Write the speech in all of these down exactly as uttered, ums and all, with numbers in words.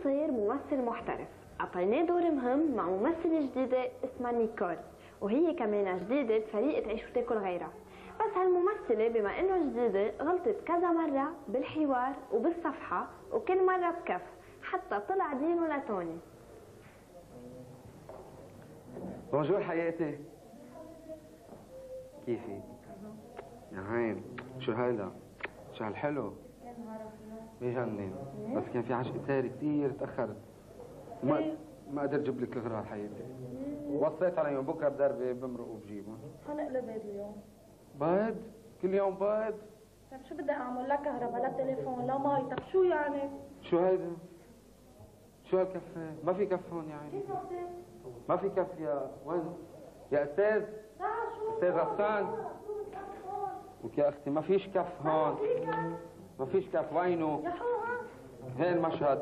يصير ممثل محترف، أعطيناه دور مهم مع ممثلة جديدة اسمها نيكول، وهي كمان جديدة بفريق تعيش وتاكل غيرها. بس هالممثلة بما انه جديدة غلطت كذا مرة بالحوار وبالصفحة، وكل مرة بكف حتى طلع دينه لتوني. بونجور حياتي، كيفي؟ يا عين شو هيدا؟ شو هالحلو؟ بيجنن، بس كان في عشق ساري كثير تأخرت. ما ما قدرت اجيب لك الاغراض حياتي. وصيت عليهم بكره بدربي بمرق وبجيبهم. هنقلب بيض اليوم. بيض؟ كل يوم بيض؟ طيب شو بدي اعمل؟ لا كهرباء لا تليفون لا مي، طيب شو يعني؟ شو هيدا؟ شو هالكفة؟ ما في كف هون يعني. كيف أختي؟ ما في كف يا وين؟ يا استاذ؟ لا شو؟ استاذ غسان؟ لك يا اختي ما فيش كف هون. ما فيش كف، وينه؟ يا حوها هين المشهد.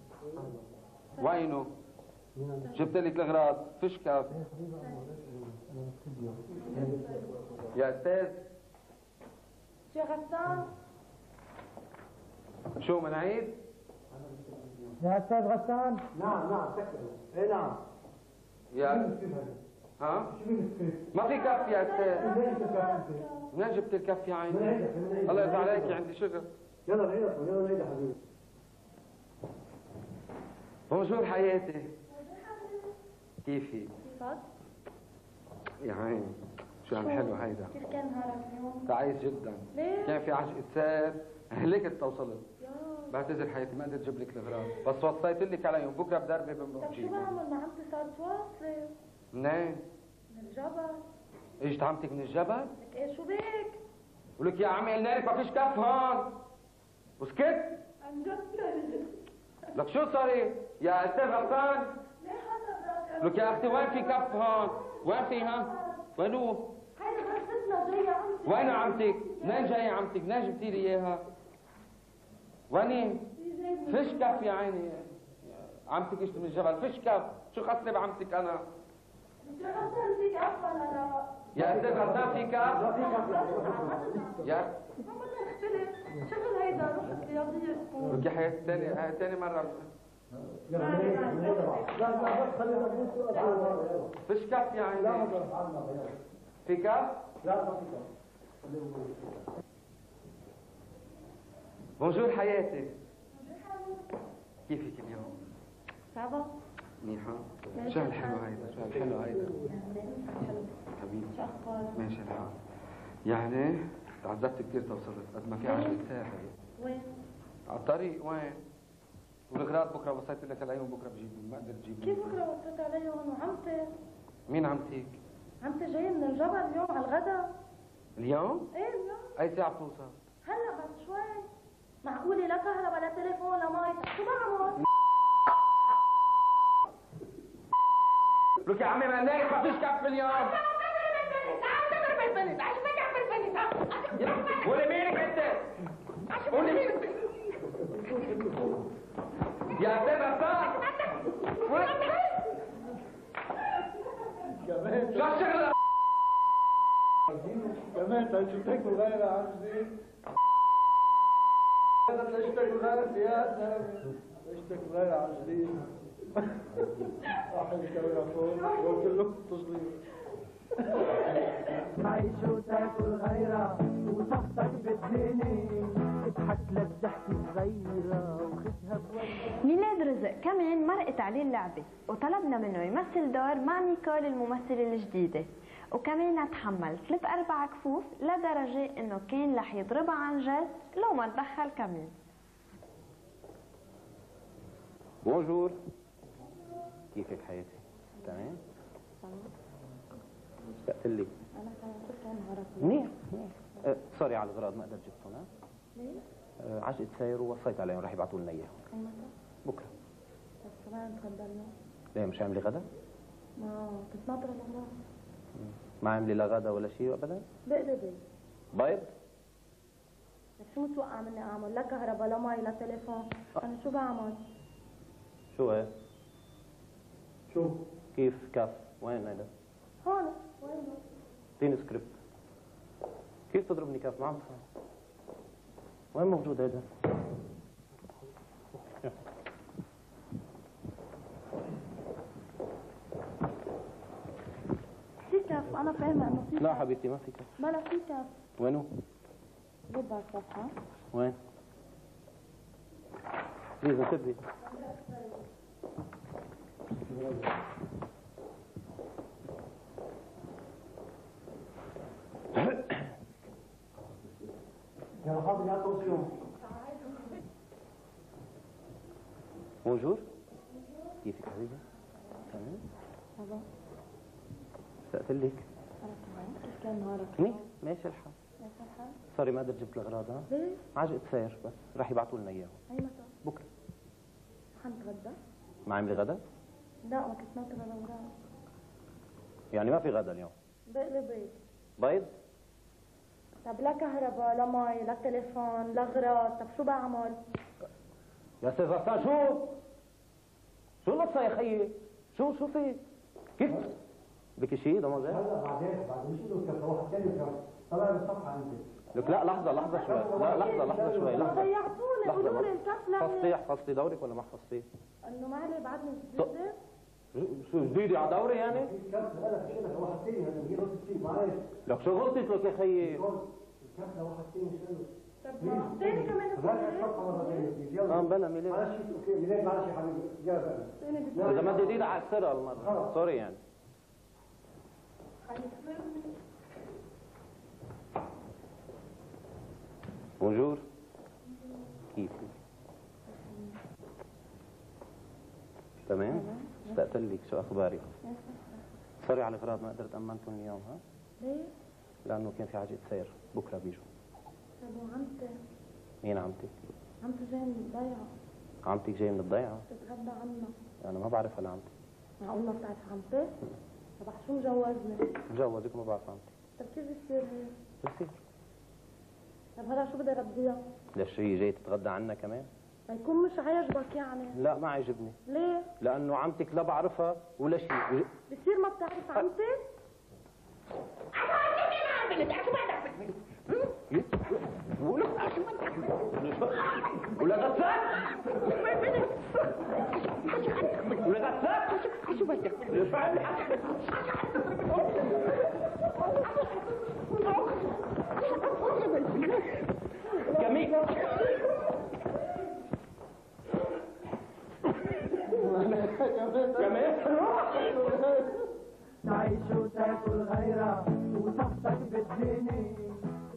وينه؟ جبت لك الاغراض، فيش كف. يا استاذ يا غسان شو من عيد؟ يا استاذ غسان. نعم نعم سكروا. اي نعم. يا ها؟ ما في كف يا استاذ. منين جبت الكف يا عيني؟ الله يرضى عليك عندي شغل. يلا نعيد يلا نعيد يا حبيبي. بونجور حياتي. كيفي؟ كيفك؟ يا عيني شو هالحلو هيدا. كيف كان نهارك اليوم؟ تعيس جدا. ليه؟ كان في عشقة سير، هلكت توصلت. بعتذر حياتي ما قدرت اجيب لك الاغراض، بس وصيت لك عليهم بكره بدربي بمرق. طيب شو بعمل؟ ما عمتي صارت واصله. منين؟ من الجبل. اجت عمتك من الجبل؟ لك ايه شو بك؟ ولك يا عمي قلنا لك ما فيش كف هون. وسكت؟ عن جد لك شو صاري؟ يا استاذ غسان؟ ليه حسب لك يا اختي وين في كف هون؟ وين في ها؟ وين هو؟ هيدا غرفتنا جايه عمتي. وين عمتك؟ منين جايه عمتك؟ منين جبتي لي اياها؟ وين؟ فيش كف يا عيني. عمتك اجت من الجبل، فيش كف، شو خصني بعمتك انا؟ يا غسان في كف ولا لا؟ يا استاذ غسان في كف؟ لا في كف. يا ما بدنا نختلف، شغل هيدا روح الرياضيه تكون. لك يا حياتي ثاني ثاني مرة. يلا نعيد نعيد. لا لا بس خلينا نقول سؤال. فيش كف يا عيني. لا ما بفعلنا. في كف؟ لا ما في كف. بونجور حياتي. كيفك اليوم؟ صعبة؟ منيحة؟ شو هالحلو هيدا؟ شو هالحلو هيدا؟ حبيبي شو اخبارك؟ ماشي الحال. يعني تعذبت كثير توصلت قد ما في عشرة ساعة. وين؟ على الطريق وين؟ والاغراض بكره وصيت لك عليهم بكره بجيبهم، ما قدرت اجيبهم. كيف بكره وصيت عليهم وعمتي؟ مين عمتك؟ عمتي جاي من الجبل اليوم على الغداء. اليوم؟ ايه اليوم. اي ساعة بتوصل؟ هلا بس شوي. معقولة لا كهرباء لا تليفون لا مي، شو بعمل؟ لك يا عمي ما نايم ما فيش كف اليوم. قولي مينك انت؟ قولي مينك؟ يا استاذ غسان كمان شو هالشغلة؟ كمان تعال شو تاكل غير عاجزين. هذا ليش تاكل غير سياسة؟ ليش تاكل غير عاجزين؟ راح يسوي فوق وكله تصليح. عيش وتاكل غيرها وصفتك بتهيني اضحك للضحكة صغيرة وخدها بوجهك. ميلاد رزق كمان مرقت عليه اللعبة، وطلبنا منه يمثل دور مع نيكول الممثلة الجديدة، وكمان تحمل ثلاث أربع كفوف لدرجة إنه كان رح يضربها عن جد لو ما تدخل كمان. بونجور. كيفك حياتي؟ تمام؟ اشتقت لي. انا كنت كان نهارك منيح منيح. أه سوري على الاغراض ما قدرت جبتهم. ها؟ ليه؟ أه عشقة ساير ووصيت عليهم رح يبعثوا لنا اياهم. اي متى؟ بكره. طيب شو بدنا نتغدى؟ ليه مش عاملة غدا؟ ما كنت ناطرة الاغراض. ما عاملة لا غدا ولا شيء ابدا؟ بقلبي. بيض؟ لك شو متوقع مني اعمل؟ لا كهرباء لا مي لا تليفون، انا شو بعمل؟ شو هيك؟ شو؟ كيف كف؟ وين هيدا؟ هون. وينه؟ اعطيني سكريبت. كيف تضربني كف؟ ما عم بفهم. وين موجود هيدا؟ انا فاهمه انه في لا حبيبتي ما في كف. بلا في كف. وينه؟ جيب الصفحه. وين؟ ليزا انتبهي. يا حاضر يا توصيون. موجود؟ كيفك حبيبي؟ تمام؟ تمام. اشتقت لك. انا كمان. كيف كان نهارك؟ منيح ماشي الحال. ماشي الحال؟ سوري ما قدرت جبت الاغراض ها؟ ليه؟ عجقة سير بس راح يبعثوا لنا اياهم. اي متى؟ بكره. حنتغدى؟ ما عملي غدا؟ لا ما كنت ناطرة الاوراق. يعني ما في غدا اليوم. بقلي بيض. بيض؟ طب لا كهرباء لا مي لا تليفون لا غراض، طب شو بعمل؟ يا استاذ غسان شو؟ شو القصة يا خيي؟ شو شو في؟ كيف؟ بك شيء ده موزع؟ هلا بعدين بعدين شو بدك تروح تكلم طلع بالصفحه انت. لك لا لحظة لحظة شوي، لا لحظة لحظة شوي لحظة. ضيعتوني قولوا لي الكفلة. حفظتي حفظتي دورك ولا ما حفظتي؟ انه ما علي بعدني جديدة؟ شو جديدة على دوري يعني؟ الكف هلا في لك واحد ثاني هلا هي غلطت فيه معلش. لك شو غلطت لك يا خيي؟ الكف واحد ثاني شو؟ طب ما ثاني كمان هذا الصفحه مره ثانيه. اه بلا ميلاد. معلش اوكي ميلاد معلش يا حبيبي يا بقى. إذا ما جديدة على السرة المرة، سوري يعني. بونجور. كيف؟ تمام؟ اشتقت لك شو اخبارك؟ سوري على الاغراض ما قدرت امنتهم اليوم ها؟ ليه؟ لانه كان في عجقة سير، بكره بيجوا. طب وعمتي؟ مين عمتك؟ عمتي جاي من الضيعة. عمتك جاي من الضيعة؟ تتغدى عنا. انا ما بعرفها لعمتي. معقول ما بتعرف عمتي؟ طب شو مجوزني؟ مجوزك ما بعرف عمتي. طب كيف بصير هيك؟ بصير. طب هلا شو بدي رديها؟ ليش هي جاي تتغدى عنا كمان؟ يكون مش عاجبك يعني. لا ما عجبني. ليه؟ لانه عمتك لا بعرفها ولا شيء. بصير ما بتعرف عمتي؟ ولا غسان؟ ولا غسان؟ شو بدك؟ جميل. تعيش وتاكل غيرها وصحتك بتجيني